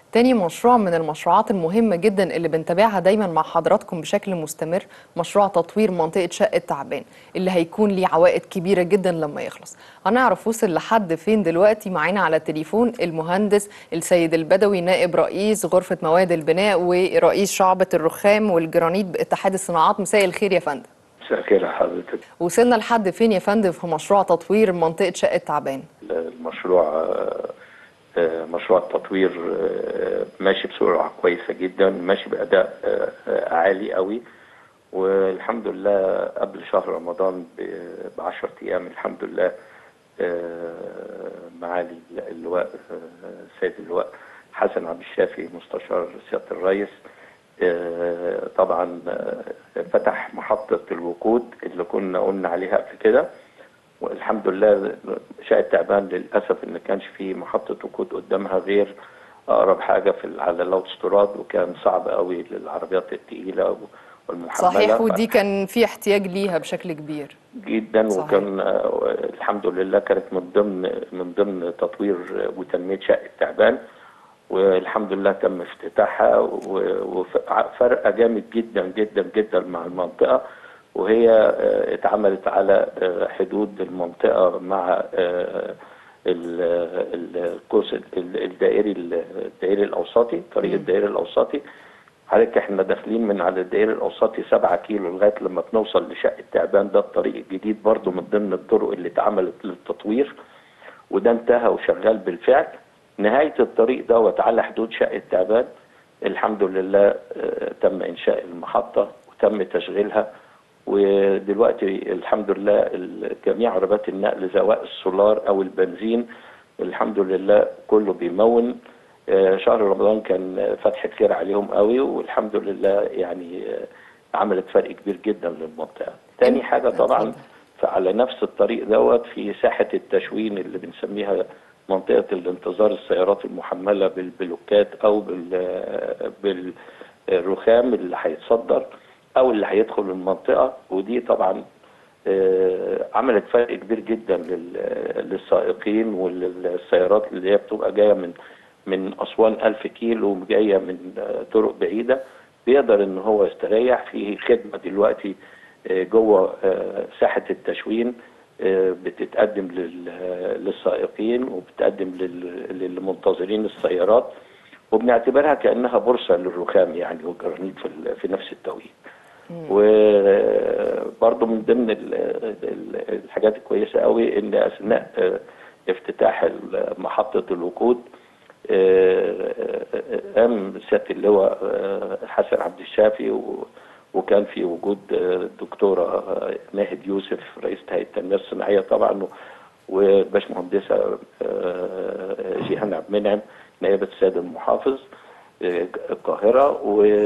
تاني مشروع من المشروعات المهمة جدا اللي بنتابعها دايما مع حضراتكم بشكل مستمر، مشروع تطوير منطقة شقة تعبان اللي هيكون ليه عوائد كبيرة جدا لما يخلص. هنعرف وصل لحد فين دلوقتي. معانا على التليفون المهندس السيد البدوي، نائب رئيس غرفة مواد البناء ورئيس شعبة الرخام والجرانيت باتحاد الصناعات. مساء الخير يا فندم. مساء الخير يا حضرتك. وصلنا لحد فين يا فندم في مشروع تطوير منطقة شقة تعبان؟ مشروع التطوير ماشي بسرعة كويسة جدا، ماشي بأداء عالي قوي، والحمد لله قبل شهر رمضان ب10 أيام الحمد لله معالي اللواء سيد اللواء حسن عبد الشافي مستشار سيادة الرئيس طبعا فتح محطة الوقود اللي كنا قلنا عليها قبل كده. والحمد لله شقة تعبان للأسف إن كانش في محطة وقود قدامها غير أقرب حاجة على الأوتوستراد، وكان صعب قوي للعربيات التقيلة والمحملة. صحيح، ودي كان في احتياج ليها بشكل كبير جدا. صحيح. وكان الحمد لله كانت من ضمن تطوير وتنمية شقة تعبان، والحمد لله تم افتتاحها وفرقة جامد جدا جدا جدا مع المنطقة، وهي اتعملت على حدود المنطقة مع القوس الدائري الأوسطي، طريق الدائري الأوسطي. حضرتك احنا داخلين من على الدائري الأوسطي 7 كيلو لغاية لما بنوصل لشقة تعبان. ده الطريق الجديد برضو من ضمن الطرق اللي اتعملت للتطوير، وده انتهى وشغال بالفعل. نهاية الطريق دوت على حدود شقة تعبان الحمد لله تم إنشاء المحطة وتم تشغيلها، ودلوقتي الحمد لله جميع عربات النقل سواء السولار أو البنزين الحمد لله كله بيمون. شهر رمضان كان فتحة خير عليهم قوي، والحمد لله يعني عملت فرق كبير جدا للمنطقة. تاني حاجة طبعا فعلى نفس الطريق دوت في ساحة التشوين اللي بنسميها منطقة الانتظار السيارات المحملة بالبلوكات أو بالرخام اللي هيتصدر أو اللي هيدخل المنطقة، ودي طبعا عملت فرق كبير جدا للسائقين وللسيارات اللي هي بتبقى جاية من أسوان 1000 كيلو جاية من طرق بعيدة، بيقدر إن هو يستريح في خدمة دلوقتي جوه ساحة التشوين بتتقدم للسائقين وبتقدم للمنتظرين السيارات، وبنعتبرها كأنها بورصة للرخام يعني والجرانيت في نفس التوقيت. وبرضه من ضمن الحاجات الكويسة قوي إن أثناء افتتاح محطة الوقود قام سيادة اللواء حسن عبد الشافي وكان في وجود الدكتورة ناهد يوسف رئيسة هيئة التنمية الصناعية طبعا، والباشمهندسة جيهان عبد المنعم نائبة السيد المحافظ القاهرة،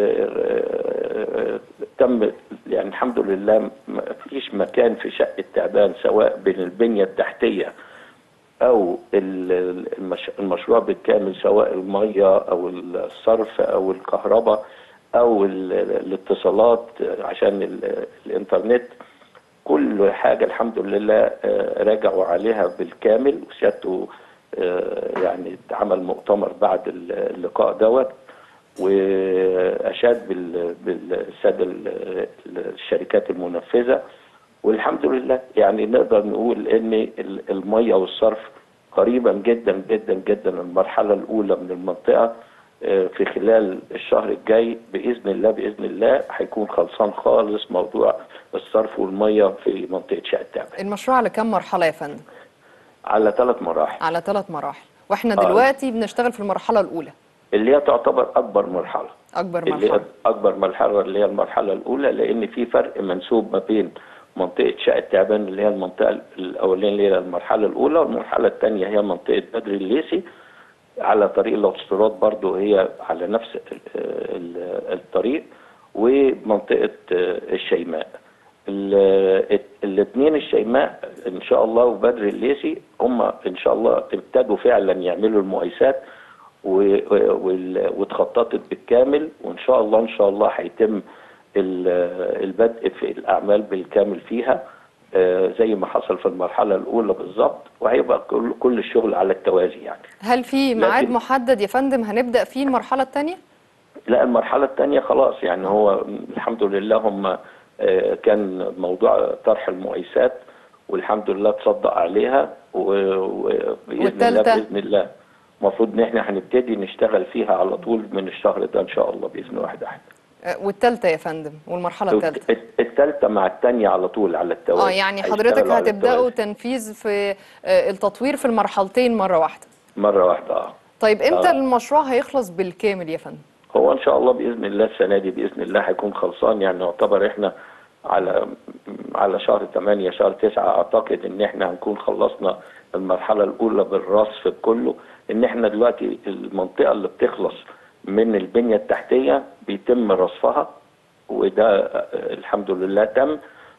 وتم يعني الحمد لله ما فيش مكان في شقة تعبان سواء بين البنية التحتية أو المشروع بالكامل سواء المية أو الصرف أو الكهرباء أو الاتصالات عشان الإنترنت، كل حاجة الحمد لله راجعوا عليها بالكامل. وسيادته يعني عمل مؤتمر بعد اللقاء دوت وأشاد بالسادة الشركات المنفذة، والحمد لله يعني نقدر نقول ان المية والصرف قريبا جدا جدا جدا المرحلة الأولى من المنطقة في خلال الشهر الجاي بإذن الله هيكون خلصان خالص موضوع الصرف والمية في منطقة شقة تعبان. المشروع على كم مرحلة يا فندم؟ على 3 مراحل. على 3 مراحل، واحنا دلوقتي بنشتغل في المرحلة الأولى اللي هي تعتبر أكبر مرحلة. أكبر مرحلة اللي هي المرحلة الأولى، لأن في فرق منسوب ما بين منطقة شقة تعبان اللي هي المنطقة الأولانية اللي هي المرحلة الأولى، والمرحلة الثانية هي منطقة بدر الليثي على طريق الاوتوستراد برضو هي على نفس الطريق، ومنطقة الشيماء. الاثنين الشيماء إن شاء الله وبدر الليثي هم إن شاء الله ابتدوا فعلا يعملوا المقايسات واتخططت بالكامل، وإن شاء الله هيتم البدء في الأعمال بالكامل فيها زي ما حصل في المرحله الاولى بالظبط، وهيبقى كل الشغل على التوازي يعني. هل في ميعاد لكن محدد يا فندم هنبدأ فيه المرحلة الثانية؟ لا، المرحله الثانيه خلاص يعني هو الحمد لله هم كان موضوع طرح المقايسات والحمد لله تصدق عليها، والثالثة؟ باذن الله المفروض ان احنا هنبتدي نشتغل فيها على طول من الشهر ده ان شاء الله باذن واحد احد. والثالثة يا فندم، والمرحلة الثالثة؟ الثالثة مع الثانية على طول على التوازي. يعني حضرتك هيشتغلوا على هتبدأوا التوازي تنفيذ في التطوير في المرحلتين مرة واحدة؟ مرة واحدة طيب امتى آه. المشروع هيخلص بالكامل يا فندم؟ هو ان شاء الله باذن الله السنة دي باذن الله هيكون خلصان، يعني يعتبر احنا على شهر 8 شهر 9 اعتقد ان احنا هنكون خلصنا المرحلة الاولى بالرصف كله. ان احنا دلوقتي المنطقة اللي بتخلص من البنية التحتية بيتم رصفها، وده الحمد لله تم.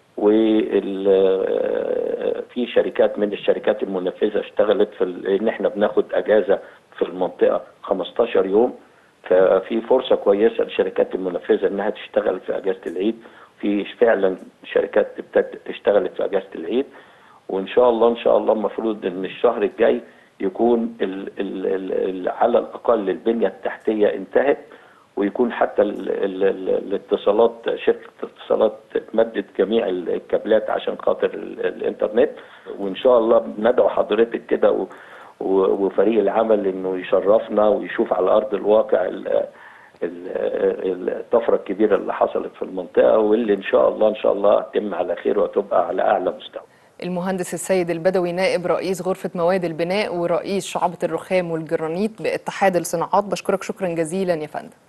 وفي شركات من الشركات المنفذة اشتغلت في ان احنا بناخد اجازة في المنطقة 15 يوم، ففي فرصة كويسة للشركات المنفذة انها تشتغل في اجازة العيد. في فعلا شركات اشتغلت في اجازة العيد، وان شاء الله المفروض ان الشهر الجاي يكون على الاقل البنية التحتية انتهت، ويكون حتى الاتصالات شركة الاتصالات مدت جميع الكابلات عشان خاطر الانترنت. وان شاء الله ندعو حضرتك كده وفريق العمل انه يشرفنا ويشوف على ارض الواقع الطفرة الكبيرة اللي حصلت في المنطقة، واللي ان شاء الله هتتم على خير وتبقى على اعلى مستوى. المهندس السيد البدوي، نائب رئيس غرفة مواد البناء ورئيس شعبة الرخام والجرانيت باتحاد الصناعات، بشكرك شكرا جزيلا يا فندم.